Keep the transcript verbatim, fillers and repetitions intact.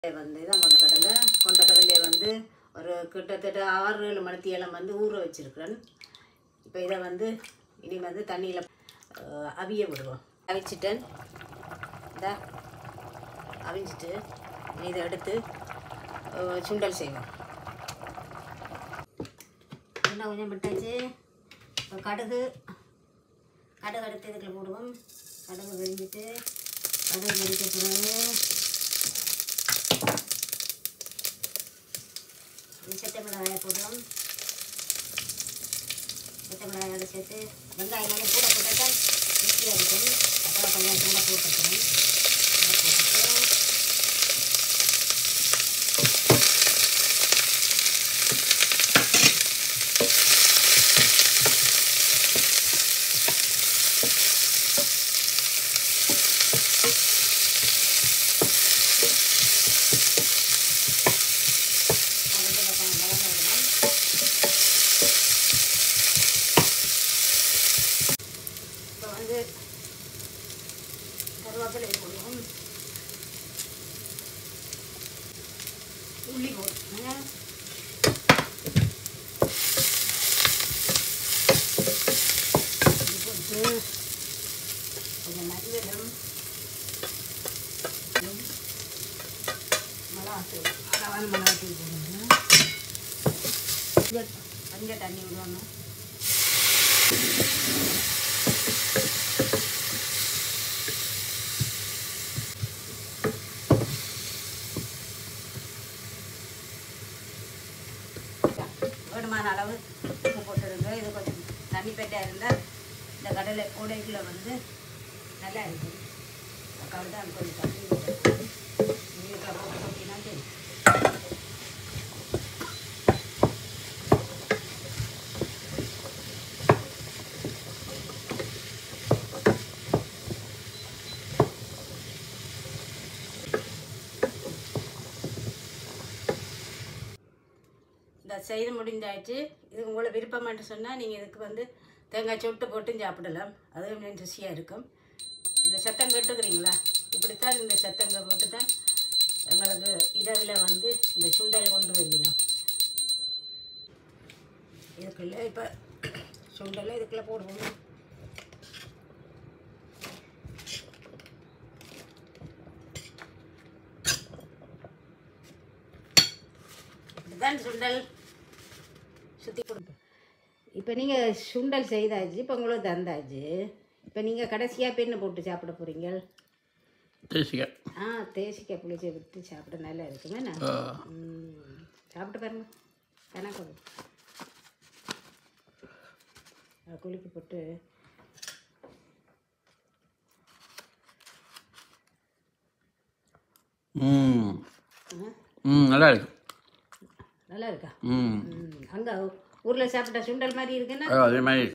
வந்து இதான் கொண்டக்கடலை கொண்டக்கடலையை வந்து ஒரு கிட்டத்தட்ட ஆறு ஏழு மணித்தியெல்லாம் வந்து ஊற வச்சுருக்கிறேன். இப்போ இதை வந்து இனி வந்து தண்ணியில் அவிய விடுவோம். அவிச்சிட்டேன், இதை அவிஞ்சிட்டு இதை எடுத்து சுண்டல் செய்வோம். இன்னும் கொஞ்சம் விட்டாச்சு. இப்போ கடுகு கடுகு எடுத்து இதுக்குள்ள போடுவோம். கடுகு வெடிஞ்சிட்டு கடுகு வெடிக்க பிறகு சட்டை மிளகாயை போடுவோம். சட்டை மிளகாயோட சேர்த்து வெங்காயம் நல்லா கூட போட்டால் ருசியாக இருக்கும். அப்புறம் கொஞ்சம் கூட போட்டுக்கணும். போட்டுட்டு கருவேப்பிலை போடுவோம். உள்ளி போடுவோம். போட்டு கொஞ்சம் மல்லியிலும் மிளகாத்தூள் அளவான மிளகாத்தூள் போடுவோம். கொஞ்சம் தண்ணி விடணும். வேணுமான அளவு உப்பு போட்டுருங்க. இது கொஞ்சம் தண்ணி பெட்டாக இருந்தால் இந்த கடலை உடைக்குள்ள வந்து நல்லா இருக்கும். அதுக்காக தான் கொஞ்சம் தண்ணி போட்டு நீட்டில் போட்டு போட்டினா சரி. செய்து முடிந்தாச்சு. இது உங்களை விருப்பமாட்டு சொன்னால் நீங்கள் இதுக்கு வந்து தேங்காய் சொட்டு போட்டு சாப்பிடலாம். அதுவும் ருசியாக இருக்கும். இந்த சத்தம் கேட்டுக்கிறீங்களா? இப்படித்தான் இந்த சத்தங்க போட்டு தான் எங்களுக்கு இரவில் வந்து இந்த சுண்டல் கொண்டு வைக்கணும். இதுக்குள்ள இப்போ சுண்டலை இதுக்குள்ளே போடுவோம். இப்படிதான் சுண்டல் சுற்றி கொடுப்போம். இப்போ நீங்கள் சுண்டல் செய்தாச்சு. இப்போ உங்களுக்கு தந்தாச்சு. இப்போ நீங்கள் கடைசியாக பெண்ணை போட்டு சாப்பிட போகிறீங்க. தேசிக்காய் ஆ தேசிக்காய் புளிச்சை விட்டு சாப்பிட நல்லா இருக்குமே. நான் சாப்பிட்டு பாருங்க. கணக்கு குளிக்கு போட்டு ம் ம் நல்லா இருக்கு. நல்லா இருக்கா? ம் அங்கே ஊரில் சாப்பிட்ட சுண்டல் மாதிரி இருக்குன்னா அதே மாதிரி